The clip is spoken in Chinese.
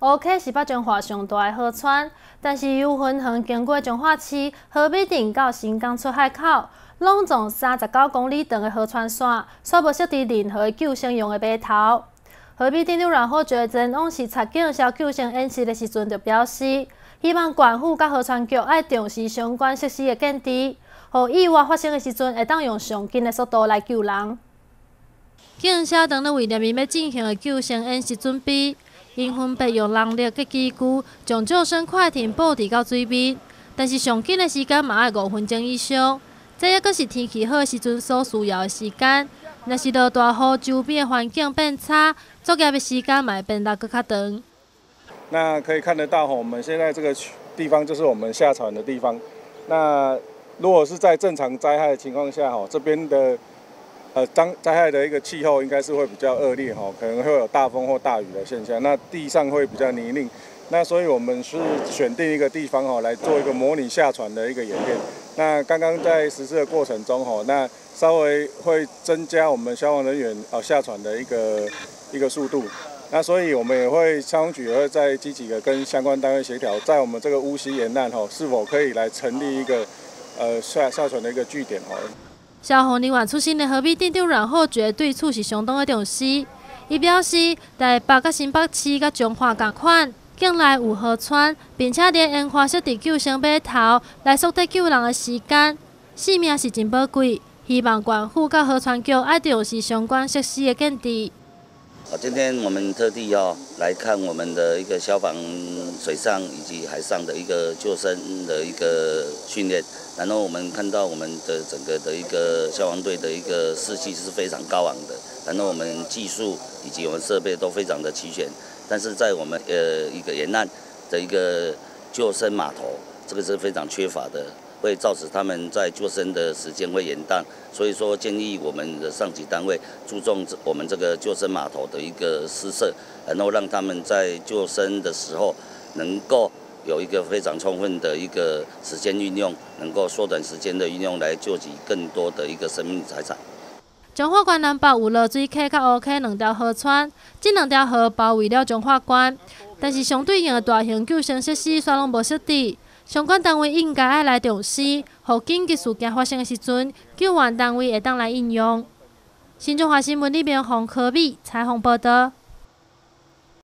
乌溪是北彰化上大的河川，但是由分横经过彰化市河美镇到新港出海口，拢总39公里长的河川线，煞无设置任何救生用的码头。河美镇长然后决前往视察警消救生演习的时阵，就表示，希望县府甲河川局爱重视相关设施的建设，互意外发生的时阵会当用上紧的速度来救人。警消当日为人民要进行的救生演习准备。因分别用人力佮机具将救生快艇抱伫到水面，但是上紧的时间嘛要5分钟以上。这也阁是天气好的时阵所需要的时间。若是落大雨，周边的环境变差，作业的时间嘛会变得更较长。 那可以看得到，我们现在这个地方就是我们下船的地方。那如果是在正常灾害的情况下，这边的灾害的一个气候应该是会比较恶劣可能会有大风或大雨的现象。那地上会比较泥泞，那所以我们是选定一个地方来做一个模拟下船的一个演练。那刚刚在实施的过程中那稍微会增加我们消防人员下船的一个速度。那所以我们也会消防局也会再积极的跟相关单位协调，在我们这个乌溪沿岸是否可以来成立一个下船的一个据点消防人员出身的河美镇长阮浩觉对此是相当的重视。伊表示，台北甲新北市甲彰化同款，境内有河川，并且连研发设置救生码头来缩短救人的时间。性命是真宝贵，希望县府甲河川局爱重视相关设施的建设。 今天我们特地来看我们的一个消防水上以及海上的一个救生的一个训练，然后我们看到我们的整个的一个消防队的一个士气是非常高昂的，然后我们技术以及我们设备都非常的齐全，但是在我们一个沿岸的一个救生码头，这个是非常缺乏的，会造成他们在救生的时间会延宕，所以说建议我们的上级单位注重我们这个救生码头的一个施设，然后让他们在救生的时候能够有一个非常充分的一个时间运用，能够缩短时间的运用来救济更多的一个生命财产。 彰化县南北有落水溪甲乌溪2条河川，这2条河包围了彰化县，但是相对应的大型救生设施却拢无设置。相关单位应该爱来重视，互紧急事件发生的时阵，救援单位会当来应用。新中华新闻里面洪科比采访报道。